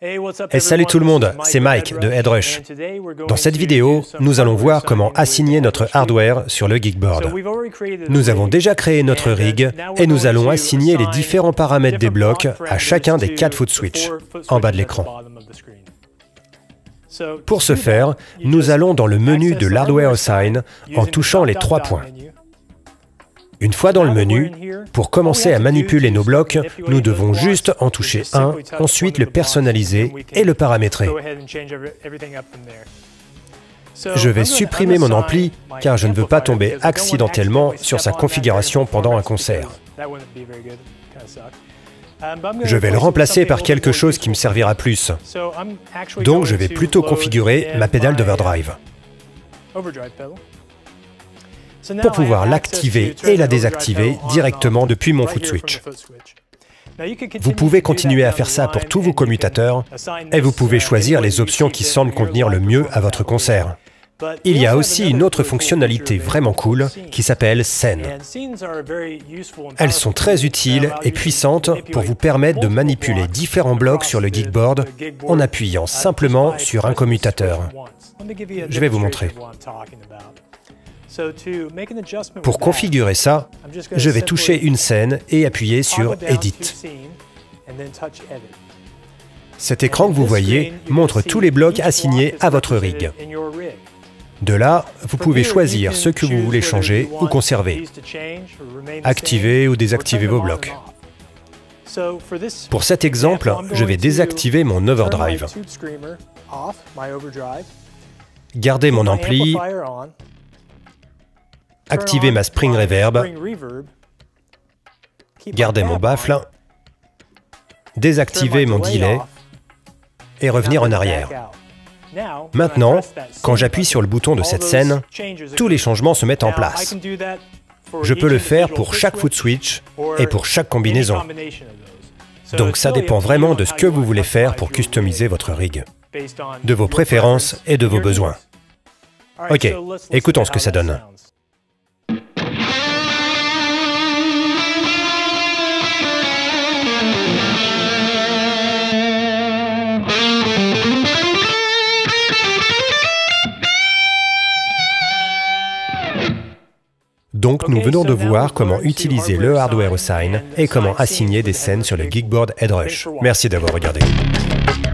Et salut tout le monde, c'est Mike de Headrush. Dans cette vidéo, nous allons voir comment assigner notre hardware sur le Geekboard. Nous avons déjà créé notre rig et nous allons assigner les différents paramètres des blocs à chacun des 4 foot switch en bas de l'écran. Pour ce faire, nous allons dans le menu de l'Hardware Assign en touchant les 3 points. Une fois dans le menu, pour commencer à manipuler nos blocs, nous devons juste en toucher un, ensuite le personnaliser et le paramétrer. Je vais supprimer mon ampli car je ne veux pas tomber accidentellement sur sa configuration pendant un concert. Je vais le remplacer par quelque chose qui me servira plus. Donc je vais plutôt configurer ma pédale d'overdrive pour pouvoir l'activer et la désactiver directement depuis mon foot switch. Vous pouvez continuer à faire ça pour tous vos commutateurs et vous pouvez choisir les options qui semblent convenir le mieux à votre concert. Il y a aussi une autre fonctionnalité vraiment cool qui s'appelle Scènes. Elles sont très utiles et puissantes pour vous permettre de manipuler différents blocs sur le Geekboard en appuyant simplement sur un commutateur. Je vais vous montrer. Pour configurer ça, je vais toucher une scène et appuyer sur Edit. Cet écran que vous voyez montre tous les blocs assignés à votre rig. De là, vous pouvez choisir ce que vous voulez changer ou conserver, activer ou désactiver vos blocs. Pour cet exemple, je vais désactiver mon overdrive, garder mon ampli, activer ma spring reverb, garder mon baffle, désactiver mon delay et revenir en arrière. Maintenant, quand j'appuie sur le bouton de cette scène, tous les changements se mettent en place. Je peux le faire pour chaque foot switch et pour chaque combinaison. Donc ça dépend vraiment de ce que vous voulez faire pour customiser votre rig, de vos préférences et de vos besoins. Ok, écoutons ce que ça donne. Donc nous venons de voir comment utiliser le Hardware Assign et comment assigner des scènes sur le Geekboard Headrush. Merci d'avoir regardé.